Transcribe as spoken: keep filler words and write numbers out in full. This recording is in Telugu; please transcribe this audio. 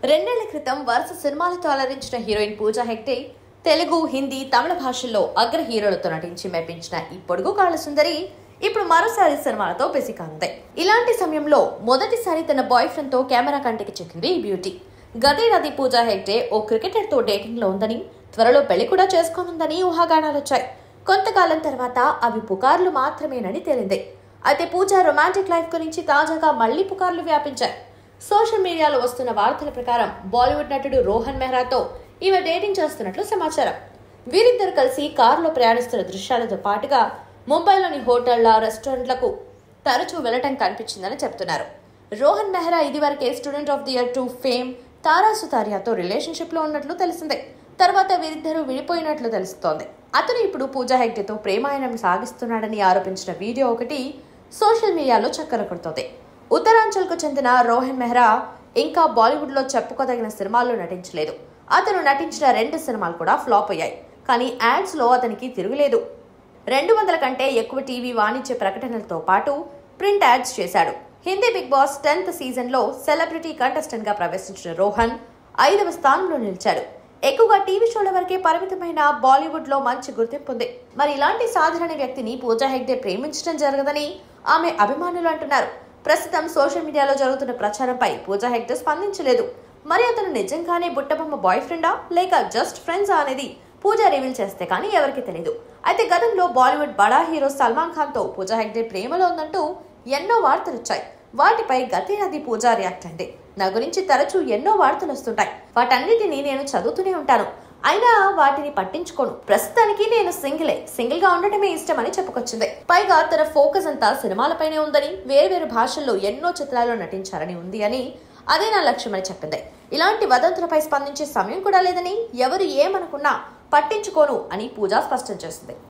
రెండేళ్ల క్రితం వరుస సినిమాలతో అలరించిన హీరోయిన్ పూజా హెగ్డే తెలుగు, హిందీ, తమిళ భాషల్లో అగ్ర హీరోలతో నటించి మెప్పించిన ఈ పొడుగు కాళ్ళ సుందరి ఇప్పుడు మరోసారి సినిమాలతో బిజీగా ఉంది. ఇలాంటి సమయంలో మొదటిసారి తన బాయ్ ఫ్రెండ్ తో కెమెరా కంటికి చిక్కింది ఈ బ్యూటీ. గతేడాది పూజా హెగ్డే ఓ క్రికెటర్ తో డేటింగ్ లో ఉందని, త్వరలో పెళ్లి కూడా చేసుకోనుందని ఊహాగానాలు వచ్చాయి. కొంతకాలం తర్వాత అవి పుకార్లు మాత్రమేనని తేలింది. అయితే పూజా రొమాంటిక్ లైఫ్ గురించి తాజాగా మళ్లీ పుకార్లు వ్యాపించాయి. సోషల్ మీడియాలో వస్తున్న వార్తల ప్రకారం బాలీవుడ్ నటుడు రోహన్ మెహ్రాతో ఈమె డేటింగ్ చేస్తున్నట్లు సమాచారం. వీరిద్దరు కలిసి కారులో ప్రయాణిస్తున్న దృశ్యాలతో పాటుగా ముంబైలోని హోటళ్ల, రెస్టారెంట్లకు తరచూ వెళ్లటం కనిపించిందని చెబుతున్నారు. రోహన్ మెహ్రా ఇదివరకే student of the year two fame Tara సుతారియాతో రిలేషన్షిప్ లో ఉన్నట్లు తెలిసిందే. తర్వాత వీరిద్దరూ విడిపోయినట్లు తెలుస్తోంది. అతను ఇప్పుడు పూజా హెగ్డేతో ప్రేమాయణం సాగిస్తున్నాడని ఆరోపించిన వీడియో ఒకటి సోషల్ మీడియాలో చక్కర కొడుతోంది. ఉత్తరాంచల్ కు చెందిన రోహన్ మెహ్రా ఇంకా బాలీవుడ్ లో చెప్పుకోదగిన సినిమాల్లో నటించలేదు. అతను నటించిన రెండు సినిమాలు కూడా ఫ్లాప్ అయ్యాయి. కానీ యాడ్స్ లో అతనికి తిరుగులేదు. రెండు వందల కంటే ఎక్కువ టీవీ వాణిజ్య ప్రకటనలతో పాటు ప్రింట్ యాడ్స్ చేశాడు. Hindi Bigg Boss tenth season లో సెలబ్రిటీ కంటెస్టెంట్ గా ప్రవేశించిన రోహన్ ఐదవ స్థానంలో నిలిచాడు. ఎక్కువగా టీవీ షోల వరకే పరిమితమైన బాలీవుడ్ లో మంచి గుర్తింపు ఉంది. మరి ఇలాంటి సాధారణ వ్యక్తిని పూజా హెగ్డే ప్రేమించడం జరగదని ఆమె అభిమానులు అంటున్నారు. ప్రస్తుతం సోషల్ మీడియాలో జరుగుతున్న ప్రచారంపై పూజా హెగ్డే స్పందించలేదు. మరి అతను నిజంగానే బుట్టబొమ్మ బాయ్ ఫ్రెండా లేక జస్ట్ ఫ్రెండ్సా అనేది పూజా రివీల్ చేస్తే కానీ ఎవరికి తెలియదు. అయితే గతంలో బాలీవుడ్ బడా హీరో సల్మాన్ ఖాన్ తో పూజా హెగ్డే ప్రేమలో ఉందంటూ ఎన్నో వార్తలు వచ్చాయి. వాటిపై గతేడాది పూజా రియాక్ట్ అయింది. నా గురించి తరచూ ఎన్నో వార్తలు వస్తుంటాయి. వాటన్నిటిని నేను చదువుతూనే ఉంటాను. అయినా వాటిని పట్టించుకోను. ప్రస్తుతానికి నేను సింగిలే సింగిల్ గా ఉండటమే ఇష్టం అని చెప్పుకొచ్చింది. పైగా తన ఫోకస్ అంతా సినిమాలపైనే ఉందని, వేర్వేరు భాషల్లో ఎన్నో చిత్రాల్లో నటించాలని ఉంది అని, అదే నా లక్ష్యమని చెప్పింది. ఇలాంటి వదంతులపై స్పందించే సమయం కూడా లేదని, ఎవరు ఏమనుకున్నా పట్టించుకోను అని పూజా స్పష్టం చేసింది.